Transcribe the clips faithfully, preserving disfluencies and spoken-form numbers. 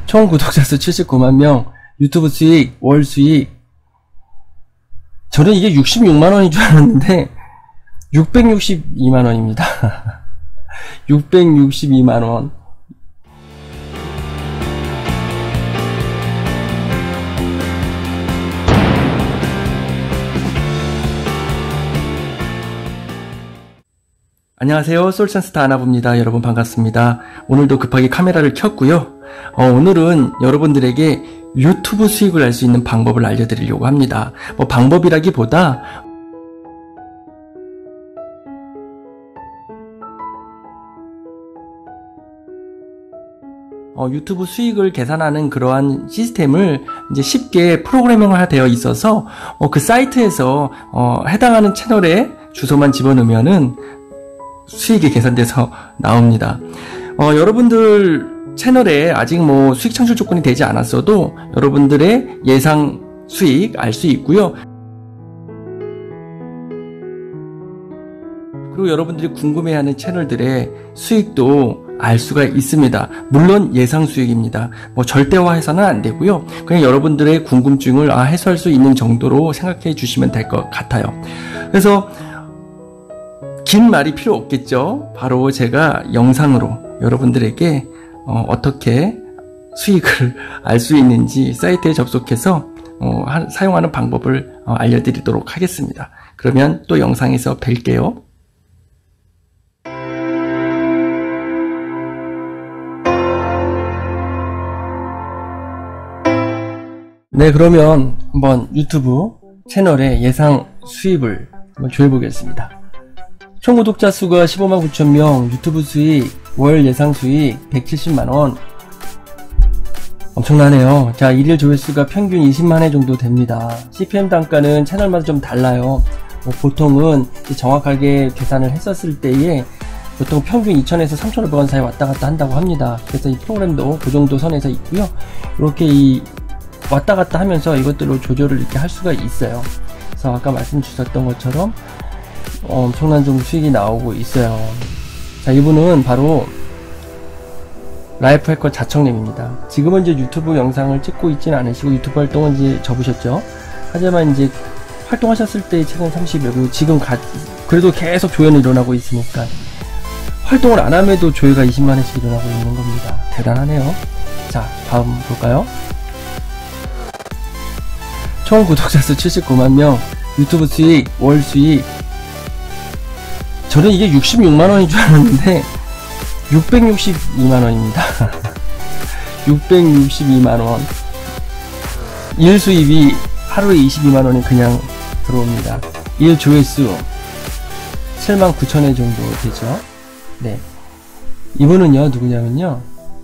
총 구독자 수 칠십구만 명, 유튜브 수익, 월 수익. 저는 이게 육십육만 원인 줄 알았는데 육백육십이만 원입니다. 육백육십이만 원. 안녕하세요. 솔찬스타 아나부입니다. 여러분 반갑습니다. 오늘도 급하게 카메라를 켰고요. 어, 오늘은 여러분들에게 유튜브 수익을 알 수 있는 방법을 알려드리려고 합니다. 뭐 방법이라기보다 어, 유튜브 수익을 계산하는 그러한 시스템을 이제 쉽게 프로그래밍화 되어 있어서 어, 그 사이트에서 어, 해당하는 채널에 주소만 집어넣으면은 수익이 계산돼서 나옵니다. 어, 여러분들 채널에 아직 뭐 수익 창출 조건이 되지 않았어도 여러분들의 예상 수익 알 수 있고요. 그리고 여러분들이 궁금해하는 채널들의 수익도 알 수가 있습니다. 물론 예상 수익입니다. 뭐 절대화해서는 안 되고요. 그냥 여러분들의 궁금증을 아, 해소할 수 있는 정도로 생각해 주시면 될 것 같아요. 그래서 긴 말이 필요 없겠죠. 바로 제가 영상으로 여러분들에게 어, 어떻게 수익을 알 수 있는지 사이트에 접속해서 어, 하, 사용하는 방법을 어, 알려드리도록 하겠습니다. 그러면 또 영상에서 뵐게요. 네, 그러면 한번 유튜브 채널의 예상 수입을 한번 조회해보겠습니다. 총 구독자 수가 십오만 구천 명, 유튜브 수익, 월 예상 수익 백칠십만 원. 엄청나네요. 자, 일일 조회수가 평균 이십만 회 정도 됩니다. 씨피엠 단가는 채널마다 좀 달라요. 뭐 보통은 정확하게 계산을 했었을 때에 보통 평균 이천에서 삼천오백 원 사이 왔다 갔다 한다고 합니다. 그래서 이 프로그램도 그 정도 선에서 있고요. 이렇게 이 왔다 갔다 하면서 이것들로 조절을 이렇게 할 수가 있어요. 그래서 아까 말씀 주셨던 것처럼 어, 엄청난 좀 수익이 나오고 있어요. 자, 이분은 바로 라이프 해커 자청님입니다. 지금은 이제 유튜브 영상을 찍고 있지는 않으시고 유튜브 활동은 이제 접으셨죠. 하지만 이제 활동하셨을 때 최근 삼십여 뷰, 지금 가, 그래도 계속 조회는 일어나고 있으니까 활동을 안 함에도 조회가 이십만 회씩 일어나고 있는 겁니다. 대단하네요. 자, 다음 볼까요? 총 구독자 수 칠십구만 명, 유튜브 수익, 월 수익. 저는 이게 육십육만 원인 줄 알았는데 육백육십이만 원입니다. 육백육십이만 원. 일 수입이 하루에 이십이만 원이 그냥 들어옵니다. 일 조회수 칠만 구천 회 정도 되죠. 네. 이분은요, 누구냐면요,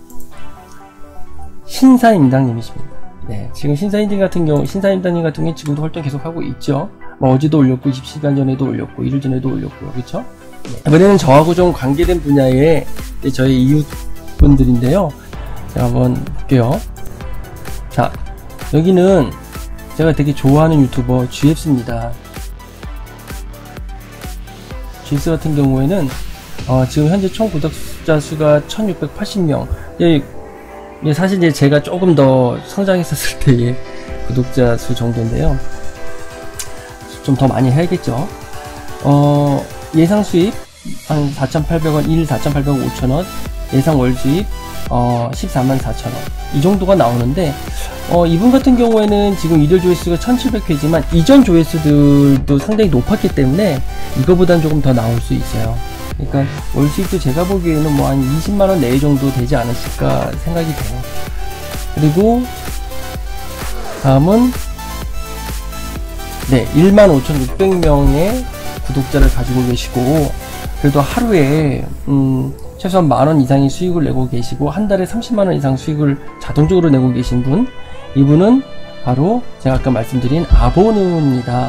신사임당님이십니다. 네. 지금 신사임당 같은 경우, 신사임당님 같은 경우 지금도 활동 계속하고 있죠. 뭐 어제도 올렸고 이십 시간 전에도 올렸고 일일 전에도 올렸고요. 그쵸? 네. 이번에는 저하고 좀 관계된 분야의 저희 이웃분들인데요. 제가 한번 볼게요. 자, 여기는 제가 되게 좋아하는 유튜버 지에프씨입니다. 지에프씨 같은 경우에는 어, 지금 현재 총 구독자 수가 천육백팔십 명. 예, 예, 사실 이제 제가 조금 더 성장했었을 때의 구독자 수 정도인데요. 좀 더 많이 해야겠죠. 어, 예상 수입 한 사천팔백 원, 일 사천팔백 원, 오천 원, 예상 월 수입 어, 십사만 사천 원, 이 정도가 나오는데 어, 이분 같은 경우에는 지금 일일 조회수가 천칠백 회지만 이전 조회수들도 상당히 높았기 때문에 이거보단 조금 더 나올 수 있어요. 그러니까 월 수입도 제가 보기에는 뭐 한 이십만 원 내외 정도 되지 않았을까 생각이 돼요. 그리고 다음은 네, 일만 오천육백 명의 구독자를 가지고 계시고 그래도 하루에 음, 최소한 만 원 이상의 수익을 내고 계시고 한 달에 삼십만 원 이상 수익을 자동적으로 내고 계신 분, 이분은 바로 제가 아까 말씀드린 아보누입니다.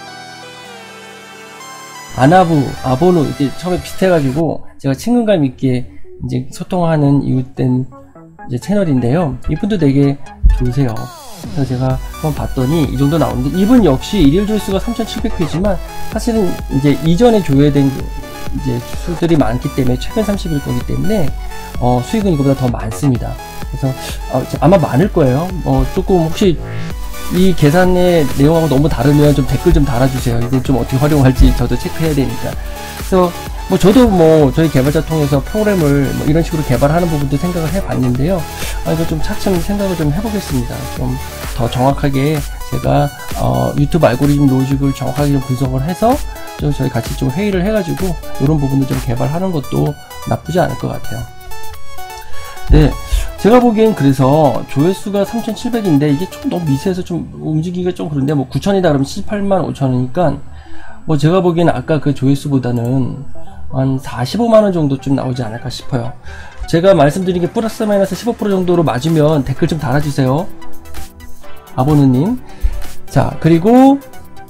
아나부, 아보누, 이제 처음에 비슷해가지고 제가 친근감 있게 이제 소통하는 이웃된 이제 채널인데요. 이분도 되게 좋으세요. 그래서 제가 한번 봤더니 이 정도 나오는데, 이분 역시 일일 조회수가 삼천칠백 회지만 사실은 이제 이전에 조회된 이제 수들이 많기 때문에 최근 삼십 일 거기 때문에 어, 수익은 이거보다 더 많습니다. 그래서 어, 아마 많을 거예요. 어, 조금 혹시 이 계산의 내용하고 너무 다르면 좀 댓글 좀 달아주세요. 이걸 좀 어떻게 활용할지 저도 체크해야 되니까. 그래서 뭐 저도 뭐 저희 개발자 통해서 프로그램을 뭐 이런 식으로 개발하는 부분도 생각을 해봤는데요. 아, 이거 좀 차츰 생각을 좀 해보겠습니다. 좀 더 정확하게 제가 어, 유튜브 알고리즘 로직을 정확하게 좀 분석을 해서 좀 저희 같이 좀 회의를 해가지고 이런 부분을 좀 개발하는 것도 나쁘지 않을 것 같아요. 네, 제가 보기엔 그래서 조회수가 삼천칠백인데 이게 조금 너무 미세해서 좀 움직이기가 좀 그런데 뭐 구천이다 그러면 칠십팔만 오천 원이니까 뭐 제가 보기엔 아까 그 조회수보다는 한 사십오만 원 정도쯤 나오지 않을까 싶어요. 제가 말씀드린 게 플러스 마이너스 십오 퍼센트 정도로 맞으면 댓글 좀 달아주세요. 아보느님. 자, 그리고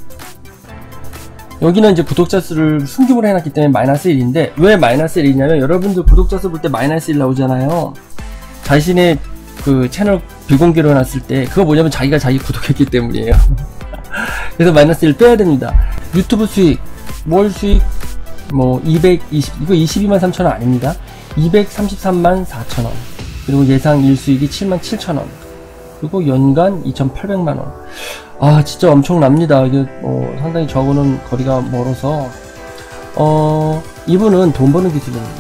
여기는 이제 구독자 수를 숨김으로 해놨기 때문에 마이너스 일인데 왜 마이너스 일이냐면 여러분들 구독자 수 볼 때 마이너스 일 나오잖아요. 자신의 그 채널 비공개로 해놨을 때 그거 뭐냐면 자기가 자기 구독했기 때문이에요. 그래서 마이너스 일 빼야 됩니다. 유튜브 수익, 월 수익 뭐 이백이십, 이거 이십이만 삼천 원 아닙니다. 이백삼십삼만 사천 원. 그리고 예상 일수익이 칠만 칠천 원. 그리고 연간 이천팔백만 원. 아, 진짜 엄청납니다. 이게 어, 상당히 저거는 거리가 멀어서 어, 이분은 돈 버는 기술입니다.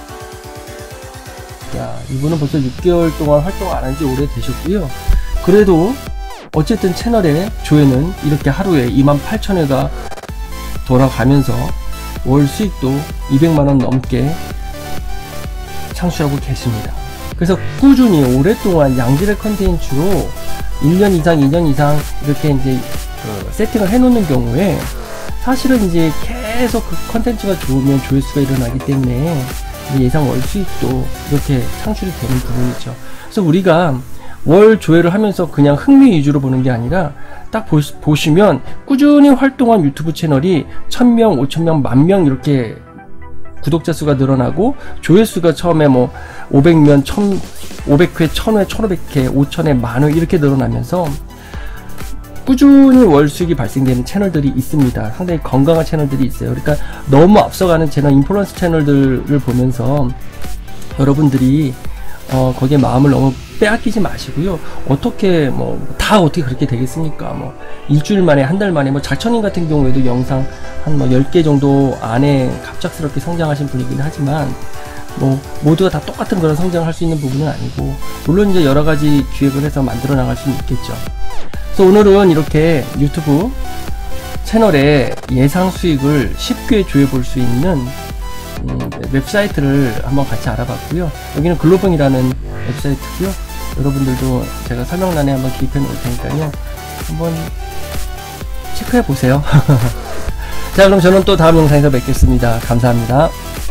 야, 이분은 벌써 육 개월 동안 활동 안 한 지 오래 되셨고요. 그래도 어쨌든 채널의 조회는 이렇게 하루에 이만 팔천 회가 돌아가면서 월 수익도 이백만 원 넘게 창출하고 계십니다. 그래서 꾸준히 오랫동안 양질의 컨텐츠로 일 년 이상, 이 년 이상 이렇게 이제 그 세팅을 해 놓는 경우에 사실은 이제 계속 그 컨텐츠가 좋으면 조회수가 일어나기 때문에 예상 월 수익도 이렇게 창출이 되는 부분이죠. 그래서 우리가 월 조회를 하면서 그냥 흥미 위주로 보는 게 아니라 딱 보시, 보시면 꾸준히 활동한 유튜브 채널이 천 명, 오천 명, 만 명 이렇게 구독자 수가 늘어나고 조회수가 처음에 뭐 오백 명, 오백 회, 천 회, 천오백 회, 오천 회, 만 회 이렇게 늘어나면서 꾸준히 월 수익이 발생되는 채널들이 있습니다. 상당히 건강한 채널들이 있어요. 그러니까 너무 앞서가는 채널, 인플루언서 채널들을 보면서 여러분들이 어, 거기에 마음을 너무 빼앗기지 마시고요. 어떻게 뭐 다 어떻게 그렇게 되겠습니까? 뭐 일주일 만에, 한 달 만에, 뭐 자천님 같은 경우에도 영상 한 뭐 열 개 정도 안에 갑작스럽게 성장하신 분이긴 하지만 뭐 모두가 다 똑같은 그런 성장을 할 수 있는 부분은 아니고 물론 이제 여러 가지 기획을 해서 만들어 나갈 수는 있겠죠. 그래서 오늘은 이렇게 유튜브 채널의 예상 수익을 쉽게 조회 볼 수 있는 음, 웹사이트를 한번 같이 알아봤고요. 여기는 글로벌이라는 웹사이트고요. 여러분들도 제가 설명란에 한번 기입해 놓을 테니까요. 한번 체크해 보세요. 자, 그럼 저는 또 다음 영상에서 뵙겠습니다. 감사합니다.